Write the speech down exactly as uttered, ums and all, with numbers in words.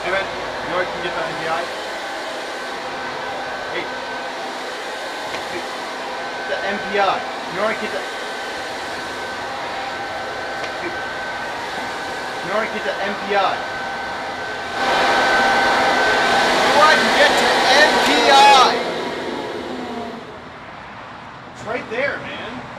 Hey man, you know where I can get the M P I? Hey. Hey. The M P I. You know where I can get the... Hey. You know where I can get the M P I? You know where I can get to M P I? It's right there, man.